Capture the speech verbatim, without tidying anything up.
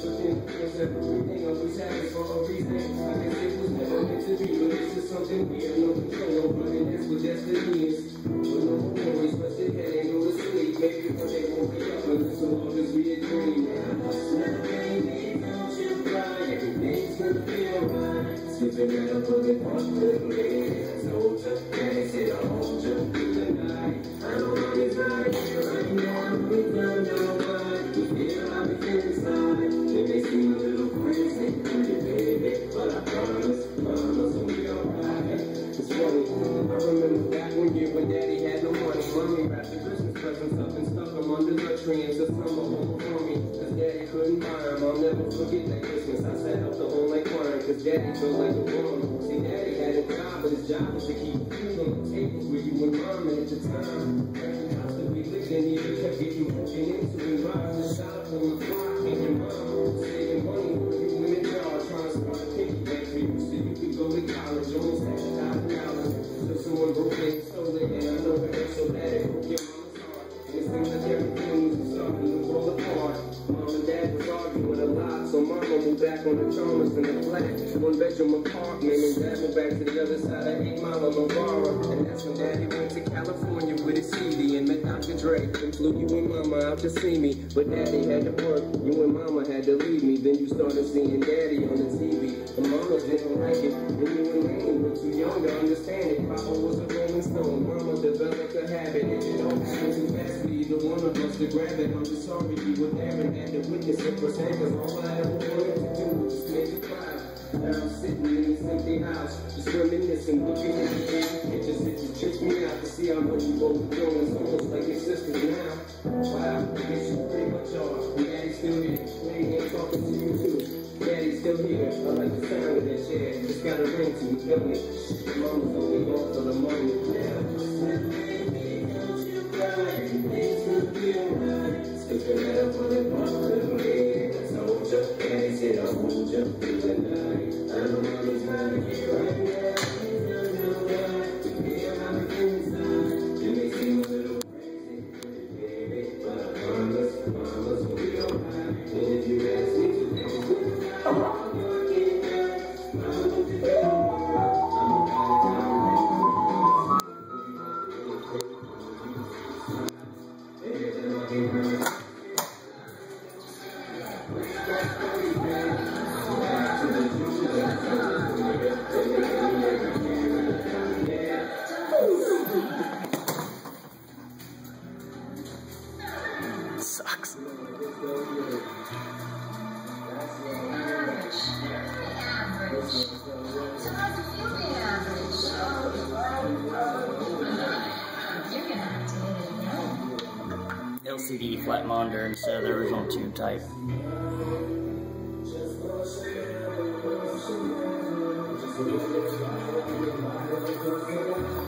Everything always happens for a reason. I guess it was never meant to be, but it's just something we have no control over, and that's what destiny is. With no more worries, rest your head and go to sleep. Maybe one day we'll be up, but so long as we a dream. Baby, don't you cry, everything's gonna feel right. Sleeping at a broken heart to the grave. Told you, daddy said I'll hold you through the night. I know I'm right here, right now, we don't know why. You feel how we feel inside. It makes me a little crazy, baby, but I promise, promise we'll be alright. It's funny, I remember back when you and daddy had no money. Mommy wrapped the Christmas presents up and stuck them under the tree in the summer home for me. Cause daddy couldn't buy them, I'll never forget that Christmas. I sat up the whole night crying, cause daddy felt like a bum. See, daddy had a job, but his job was to keep food on the tables with you and mom at the time. Every house that we lived in, even kept getting broken into and robbed the shop on the block. And your mom saving money for you in the jar, trying to start a piggy bank for you so you could go to college. Almost had a thousand dollars till someone broke it and stole it. And I know it hurt so bad it broke your mama's heart. And it seemed like everything was starting to fall apart. Mom and dad was arguing a lot, so mama moved back on the Chalmers in the flat, one bedroom apartment, and dad moved back to the other side of eight Mile of Lavara. And that's when daddy went to California with his C D and met Doctor Dre and flew you and mama out to see me. But daddy had to work, you and mama had to leave me. Then you started seeing daddy on the T V, and mama didn't like it. And you and Manny were too young to understand it. Papa was a rolling stone, mama developed a habit, and it all happened too fast for either one of us to grab it. I'm just sorry you were there and had to witness it firsthand, cause all I ever wanted to do was just make you cry. Now I'm sitting in this empty house, just reminiscing, looking at the daily pictures. It just trips me out to see how much you both are doing. It's almost like your sisters now. Wow, I guess you pretty much are. And daddy's still here, playing and talking to you too. Daddy's still here, I like the sound of that chair. Just got a ring to it, don't it? Mama's only gone for the moment now. Baby, don't you cry, everything's gonna be alright. Sleeping at a bullet part of the grave. I told you, daddy said I'll hold you through the night. I know mommy's right here, right now. You don't know why. You feel how we feel inside. It makes me a little crazy, baby, but I promise, promise we'll be alright. And if you ask me to dance with me, I'm working out. I'm looking for you. I'm about to down. Everything will be right. Sucks. L C D flat monitor instead of the original tube type. Just